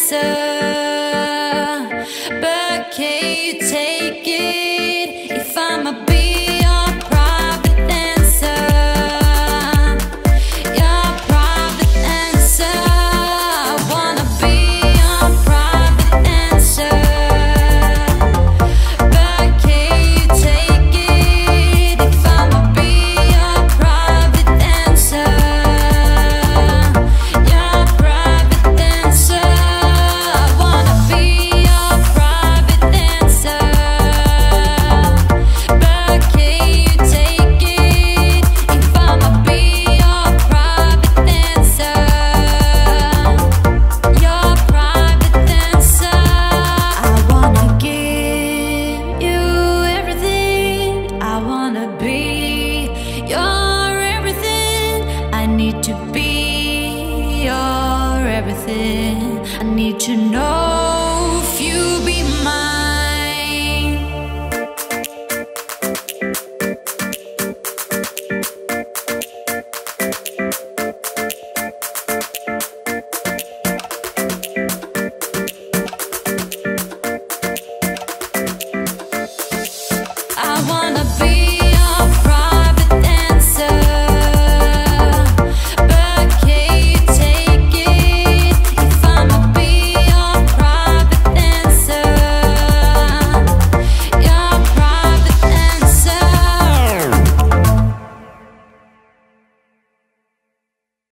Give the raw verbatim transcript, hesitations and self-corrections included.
dancer, but can you take it if I'ma be your private dancer? Your private dancer, I wanna be your private dancer, but can you take it if I'ma be your private dancer? Your private dancer, I wanna be your private dancer, but can you take it if I'ma be your private dancer? Your private dancer, I wanna give you everything. I wanna be your everything. I need to be your everything. I need to know if you be mine.